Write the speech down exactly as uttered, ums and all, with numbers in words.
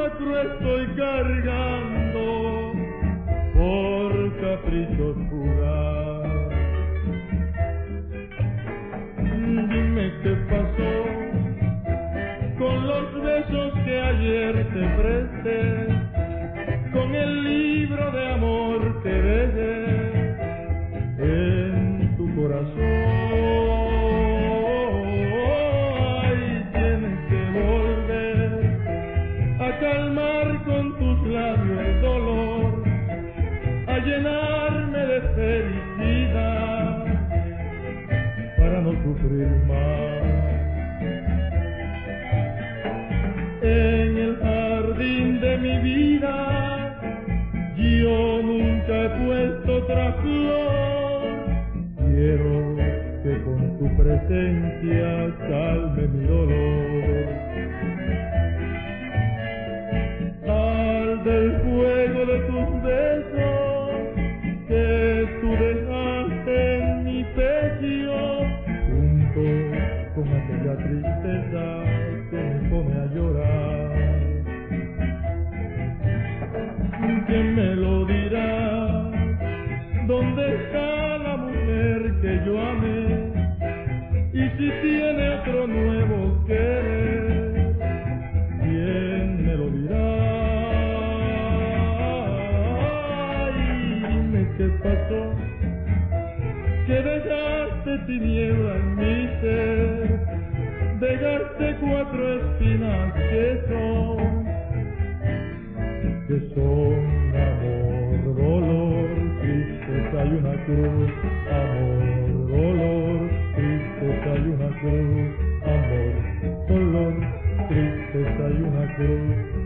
la cruz estoy cargando por caprichos fugaz. Dime qué pasó con los besos que ayer te presté, con el libro de amor que dejé en tu corazón. Ay, tienes que volver a calmar con tus labios el dolor, a llenarme de felicidad para no sufrir más. En el jardín de mi vida yo nunca he puesto otra flor. Quiero que con tu presencia calme mi dolor. Al del fuego de tus besos que tú dejaste en mi pecho, junto con aquella tristeza que me pone a llorar. ¿Quién me lo dirá? ¿Dónde está la mujer que yo amé? Y si tiene otro nuevo querer, ¿quién me lo dirá? Ay, dime qué pasó, que dejaste tiniebla en mi ser, dejaste cuatro espinas que son, que son amor, dolor, tristeza y una cruz. Amor, dolor, tristeza y una cruz. Amor, dolor, tristeza y una cruz.